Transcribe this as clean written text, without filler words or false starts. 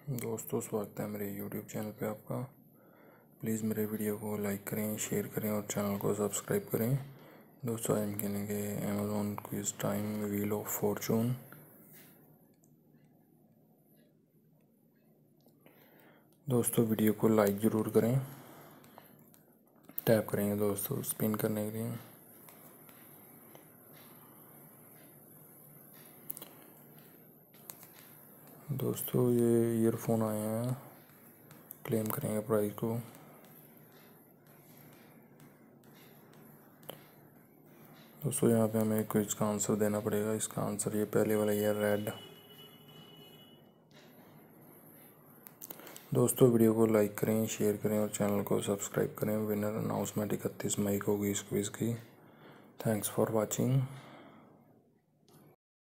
दोस्तों, स्वागत है मेरे YouTube चैनल पे आपका। प्लीज़ मेरे वीडियो को लाइक करें, शेयर करें और चैनल को सब्सक्राइब करें। दोस्तों, आज हम खेलेंगे Amazon quiz time wheel of fortune. दोस्तों, वीडियो को लाइक ज़रूर करें। टैप करेंगे दोस्तों स्पिन करने के लिए। दोस्तों, ये ईयरफोन आए हैं, क्लेम करेंगे प्राइस को। दोस्तों, यहाँ पे हमें क्विज का आंसर देना पड़ेगा। इसका आंसर ये पहले वाला ये रेड। दोस्तों, वीडियो को लाइक करें, शेयर करें और चैनल को सब्सक्राइब करें। विनर अनाउंसमेंट 31 मई को होगी इस क्विज़ की। Thanks for watching.